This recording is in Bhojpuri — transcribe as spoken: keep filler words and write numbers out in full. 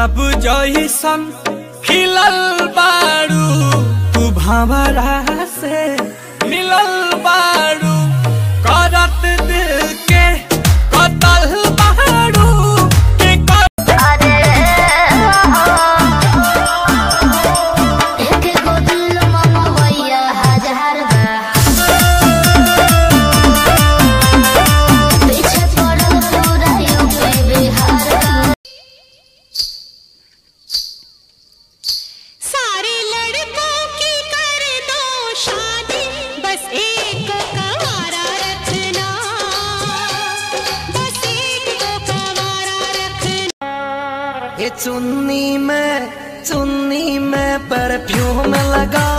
गुलाब जइसन खिलल बारू, तू भंवरा से मिलल बारू, करत दिल के कतल बारू के कर। अरे एक गो दिल मंगवैया हजार बा, पीछे पड़ल पूरा यूपी बिहार का। सारे लड़कों की कर दो शादी, बस एक कंवारा रखना, बस एक कंवारा रखना। ये चुन्नी में चुन्नी में परफ्यूम लगा